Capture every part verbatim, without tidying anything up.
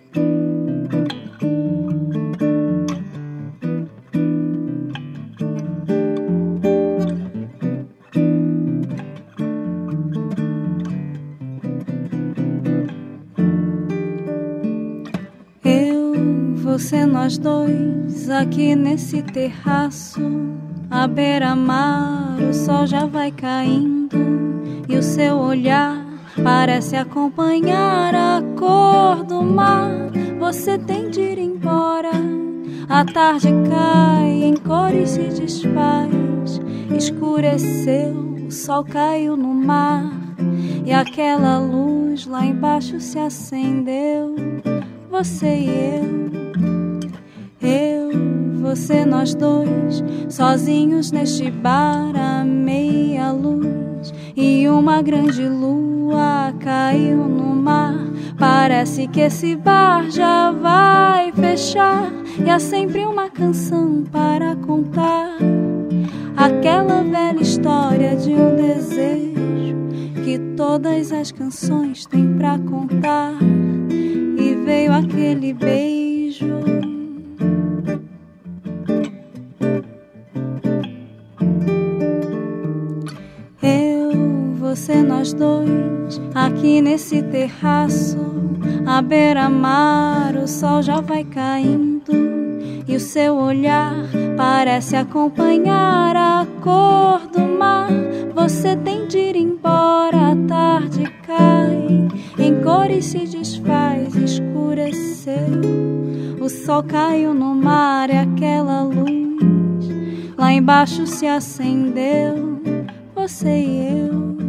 Você, nós dois, aqui nesse terraço, à beira-mar, o sol já vai caindo e o seu olhar parece acompanhar a cor do mar. Você tem de ir embora, a tarde cai em cor e se desfaz. Escureceu, o sol caiu no mar e aquela luz lá embaixo se acendeu. Você e eu, eu, você, nós dois, sozinhos neste bar à meia luz, e uma grande lua caiu no mar. Parece que esse bar já vai fechar e há sempre uma canção para contar, aquela velha história de um desejo que todas as canções têm pra contar. E veio aquele beijo, eu, você, nós dois, aqui nesse terraço, à beira-mar, o sol já vai caindo e o seu olhar parece acompanhar a cor do mar. Você tem de ir embora, a tarde cai em cor e se desfaz. Escureceu, o sol caiu no mar e aquela luz lá embaixo se acendeu. Você e eu,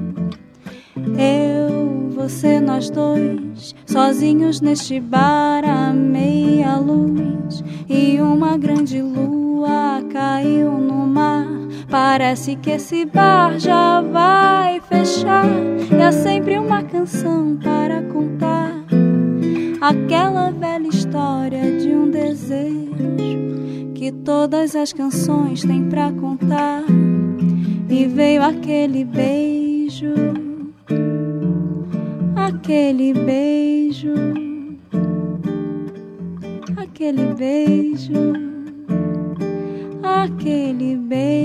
eu, você, nós dois, sozinhos neste bar à meia luz, e uma grande lua caiu no mar. Parece que esse bar já vai fechar e há sempre uma canção para contar, aquela velha história de um desejo que todas as canções têm pra contar. E veio aquele beijo, aquele beijo, aquele beijo, aquele beijo.